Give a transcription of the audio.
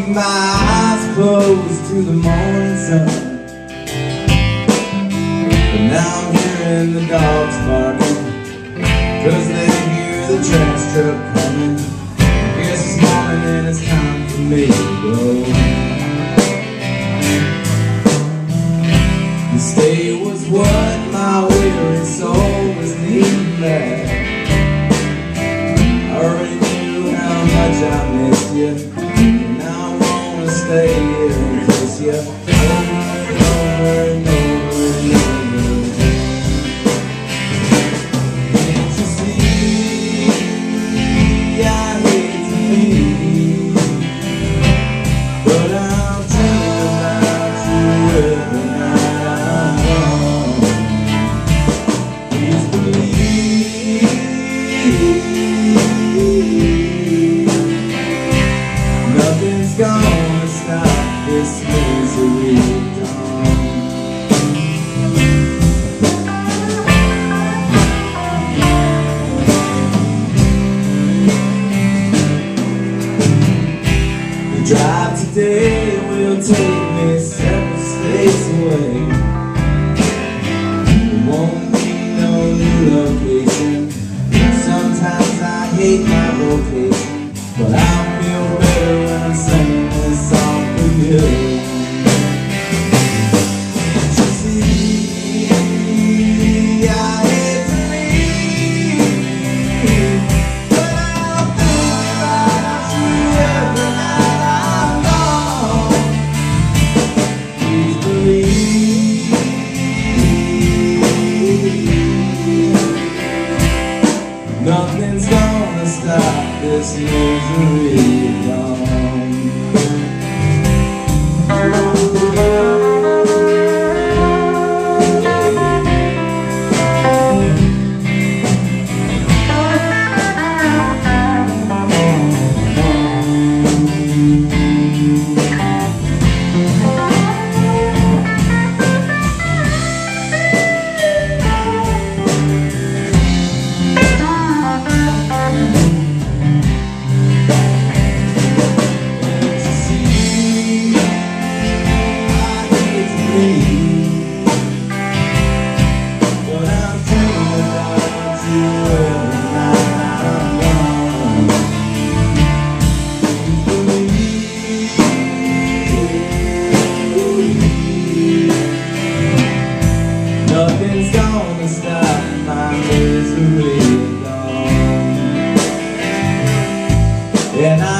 keep my eyes closed to the morning sun. But now I'm hearing the dogs barking, 'cause they hear the trash truck coming. I guess it's morning and it's time for me to go. This day was what my weary soul was needing back. I already knew how much I missed you, and now I wanna stay here and kiss you over and over and over and over. Can't you see I hate to leave, but I'm thinking about you every night I'm gone. Please believe nothing's gonna stop this misery dawn. The drive today will take me several states away. It won't be no new location. Sometimes I hate my vocation, but I'll feel better when I'm singing this song for you. Can't you see I hate to leave, but I'll think about you every night I'm gone. Please believe nothing's gonna stop this misery dawn. Nothing's gonna stop my misery dawn. And I